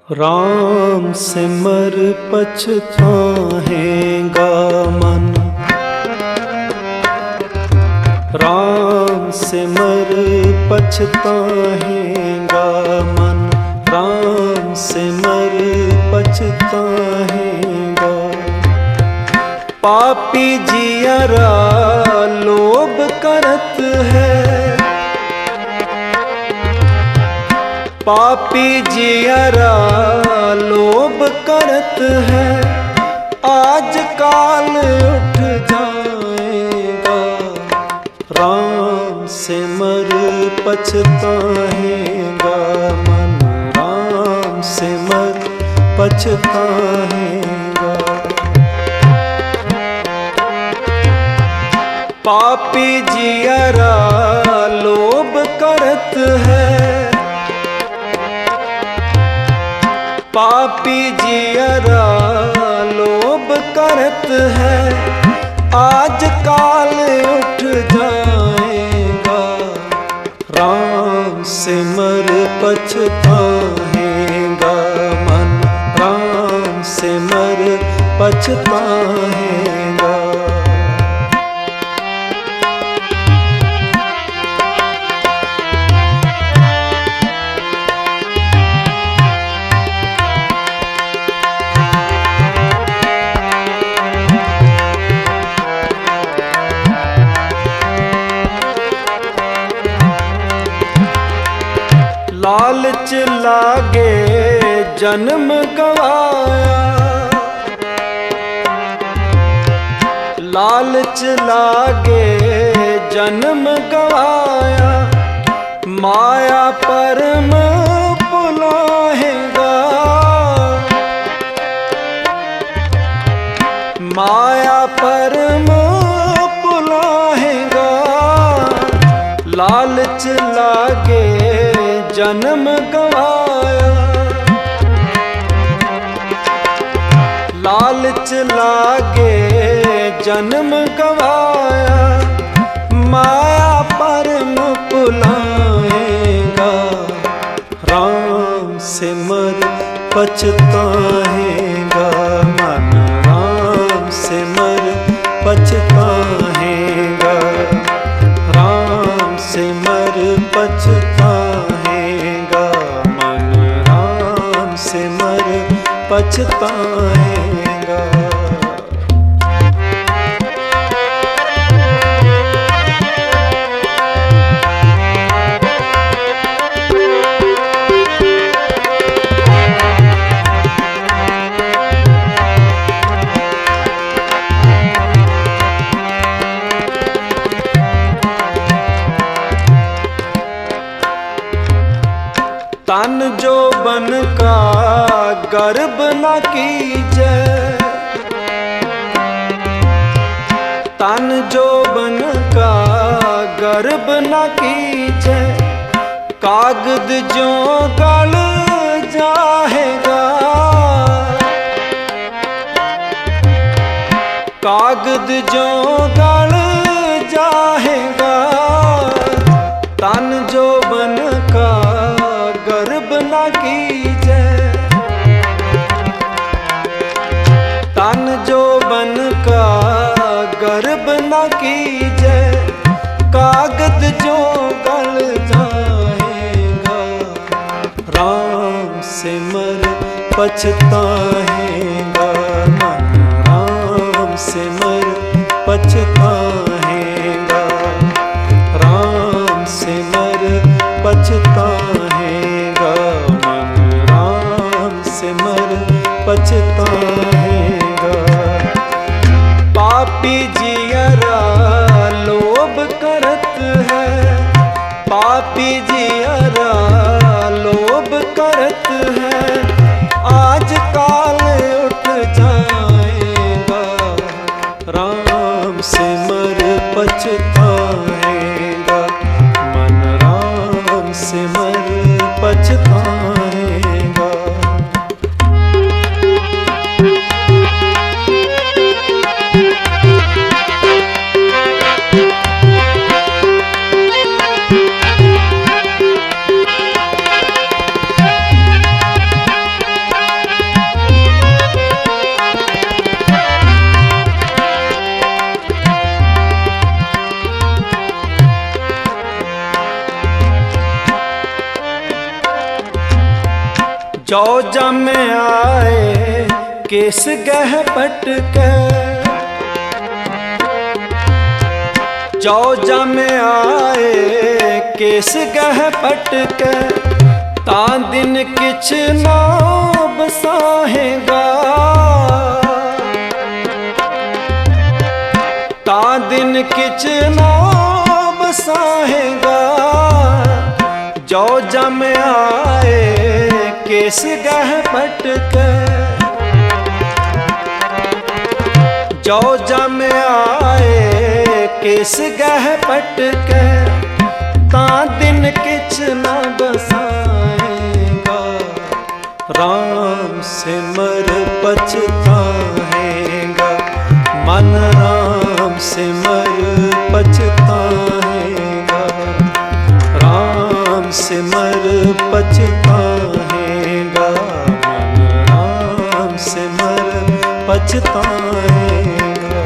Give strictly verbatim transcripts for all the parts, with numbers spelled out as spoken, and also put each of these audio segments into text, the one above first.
राम सिमर पछताएगा मन, राम सिमर पछताएगा मन, राम सिमर पछताएगा। पापी जियरा लोभ करत है, पापी जियरा लोभ करत है, आज काल उठ जाएगा। राम सिमर पछताएगा मन, राम सिमर पछताएगा। पापी जियरा लोभ करत है, पापी जियरा लोभ करत है, आज काल उठ जाएगा। राम सिमर पछताएगा मन, राम सिमर पछताएगा। लालच लागे जन्म गवाया, लालच लागे जन्म गवाया, माया परम भुलाएगा। माया परम भुलाएगा, लालच लागे जन्म गवाया, लालच लागे जन्म गवाया, माया परम भुलाएगा। राम सिमर पछताएगा मन, राम सिमर पछताएगा, राम सिमर पछताएगा मन, राम सिमर पछताएगा। तन जो बन का गर्भ न कीजे, तन जो बन का गर्भ न कीजे, कागद जो गल जाएगा। कागद जो गल जाएगा, तन जो बन का गर्भ न कीजे, तन जो बन का गर्भ न कीजे, कागद जो गल जाएगा। राम सिमर पछताएगा मन, राम सिमर पछताएगा, राम सिमर पछताएगा मन, राम सिमर पछताएगा। पापी जियरा लोभ करत है, पापी जियरा लोभ करत है, आज काल उठ जाएगा। राम सिमर पछताएगा मन, राम सिमर पछताएगा। चौ जम आए केस गह पटके, चौ जम आए केस गह पटके, ता दिन किछ ना बसाहेगा, ता दिन किछ ना बसाहेगा। जो जम आए केस गह पटके, जो जम आए केस गह पटके, ता दिन किछ ना बसाएगा। राम सिमर पछताएगा, मन राम सिमर पछताएगा, राम सिमर पछताएगा, मन राम सिमर पछताएगा।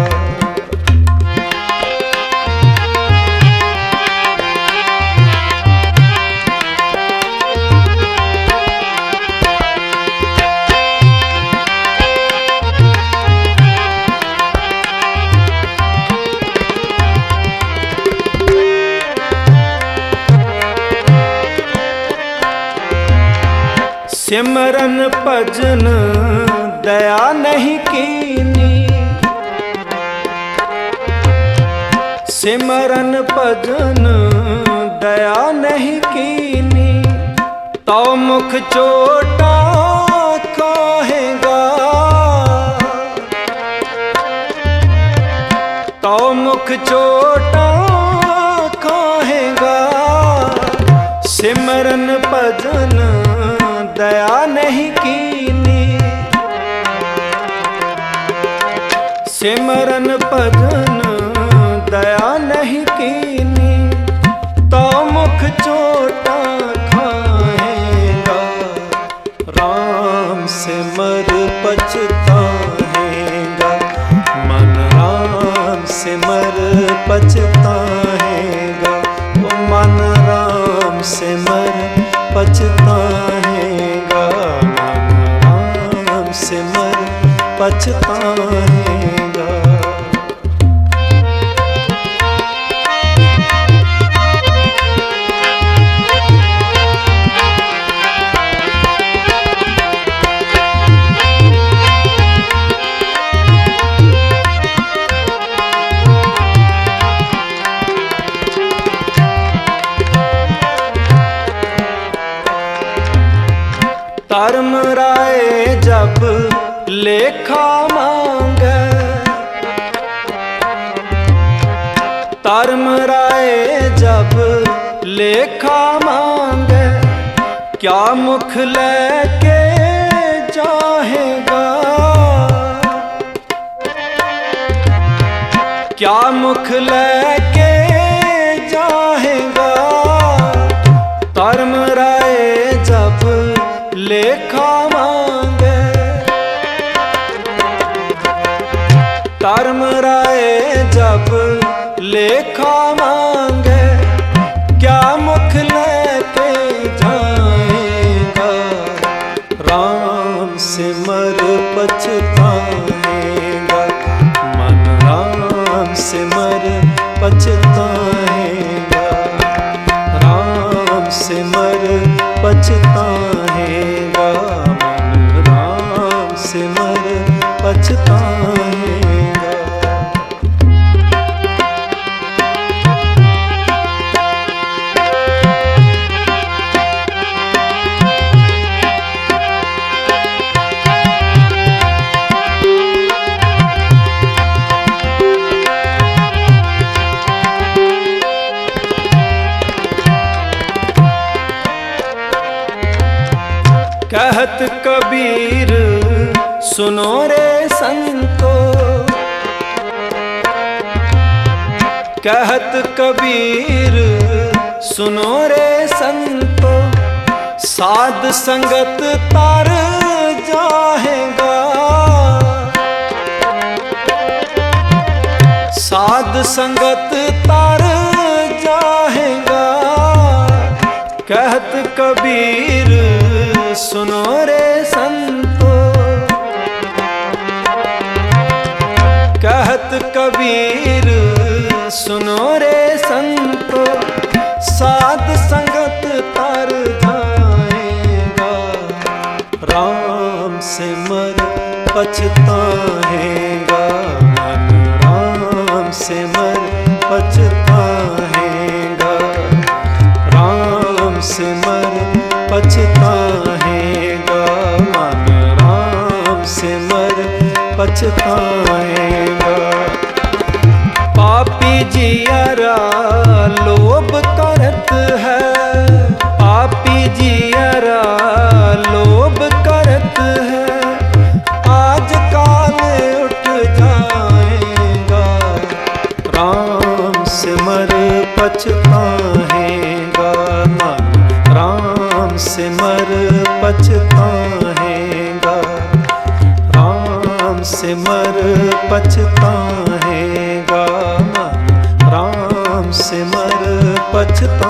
सिमरन भजन दया नहीं कीनी, सिमरन भजन दया नहीं कीनी, तो मुख चोटा खाहेगा, तो मुख चोटा खाहेगा। सिमरन भजन दया नहीं कीनी, सिमरन भजन दया नहीं कीनी, तो मुख चोटा खाएगा। राम सिमर पछताएगा, मन राम सिमर पछताएगा, मन राम सिमर पछताएगा, मन राम सिमर पछताएगा। धर्म राय जब लेखा मांगे, धर्म राय जब लेखा मांगे, क्या मुख लेके जाएगा, क्या मुख लेके जाएगा। धर्म राय जब लेखा मांगे, धर्म राय जब लेखा मांगे, क्या मुख लेके जाएगा। राम सिमर पछताएगा, मन राम सिमर पछताएगा, राम सिमर पछताएगा, मन राम सिमर पछताएगा। कहत कबीर सुनो रे संतो, कहत कबीर सुनो रे संतो, साध संगत तार जाएगा, साध संगत तार जाएगा। कहत कबीर सुनो रे संतो। कहत कबीर सुनो रे संतो, साध संगत तर जाएगा, राम सिमर पछताएगा मन, राम सिमर पछताएगा, राम सिमर पछताएगा मन, राम सिमर पछताएगा। पापी जियरा लोभ करत है, पापी जियरा लोभ करत है, आज काल उठ जाएगा, राम सिमर पछताएगा मन, राम सिमर पछताएगा, राम सिमर पछताएगा मन, राम सिमर पछता